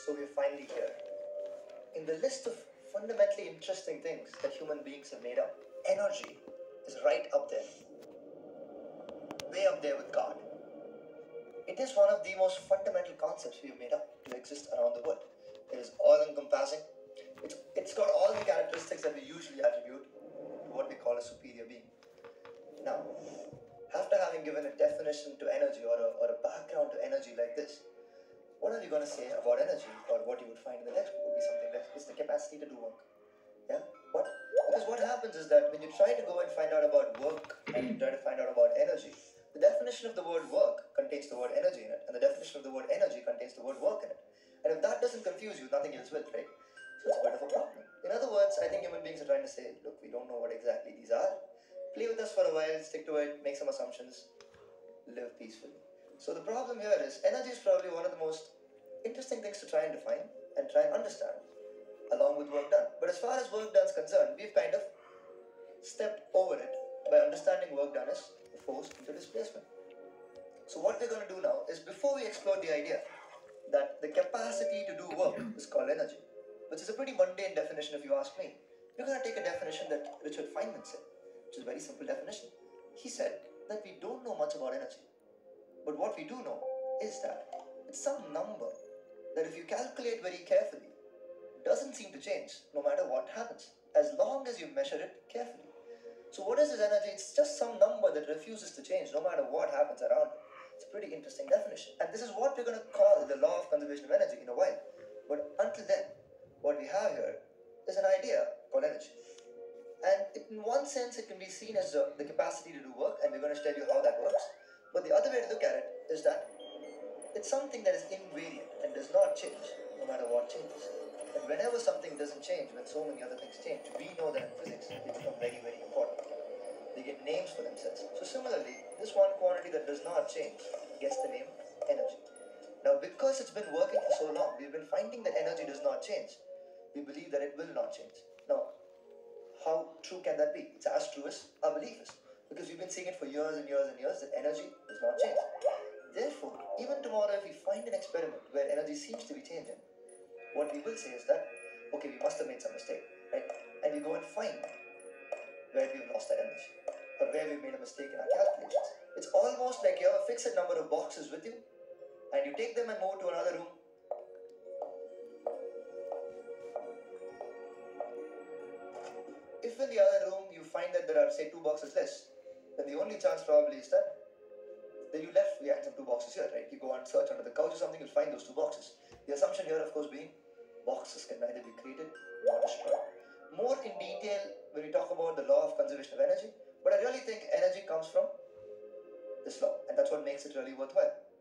So we're finally here. In the list of fundamentally interesting things that human beings have made up, energy is right up there, way up there with God. It is one of the most fundamental concepts we have made up to exist around the world. It is all-encompassing. It's got all the characteristics that we usually attribute to what we call a superior being. Now, after having given a definition to energy or a background to energy like this, what are you going to say about energy? Or what you would find in the textbook would be something like it's the capacity to do work. Yeah? What? Because what happens is that when you try to go and find out about work and you try to find out about energy, the definition of the word work contains the word energy in it, and the definition of the word energy contains the word work in it. And if that doesn't confuse you, nothing else will, right? So it's a bit of a problem. In other words, I think human beings are trying to say, look, we don't know what exactly these are. Play with us for a while, stick to it, make some assumptions, live peacefully. So the problem here is energy is probably one of the most interesting things to try and define and try and understand along with work done. But as far as work done is concerned, we've kind of stepped over it by understanding work done as the force into displacement. So what we're going to do now is, before we explore the idea that the capacity to do work is called energy, which is a pretty mundane definition if you ask me, we're going to take a definition that Richard Feynman said, which is a very simple definition. He said that we don't know much about energy, but what we do know is that it's some number that, if you calculate very carefully, doesn't seem to change no matter what happens, as long as you measure it carefully. So what is this energy? It's just some number that refuses to change no matter what happens around it. It's a pretty interesting definition. And this is what we're going to call the law of conservation of energy in a while. But until then, what we have here is an idea called energy. And in one sense, it can be seen as the capacity to do work, and we're going to tell you how that works. But the other way to look at it is that it's something that is invariant and does not change no matter what changes. And whenever something doesn't change, when so many other things change, we know that in physics they become very, very important. They get names for themselves. So similarly, this one quantity that does not change gets the name energy. Now, because it's been working for so long, we've been finding that energy does not change. We believe that it will not change. Now, how true can that be? It's as true as our belief is. Because we've been seeing it for years and years and years that energy does not change. Therefore, even tomorrow, if we find an experiment where energy seems to be changing, what we will say is that, okay, we must have made some mistake, right? And we go and find where we've lost that energy, or where we've made a mistake in our calculations. It's almost like you have a fixed number of boxes with you, and you take them and move to another room. If in the other room you find that there are, say, 2 boxes less, then the only chance probably is that you left behind some 2 boxes here, right? You go and search under the couch or something, you'll find those 2 boxes. The assumption here, of course, being boxes can neither be created nor destroyed. More in detail when we talk about the law of conservation of energy, but I really think energy comes from this law, and that's what makes it really worthwhile.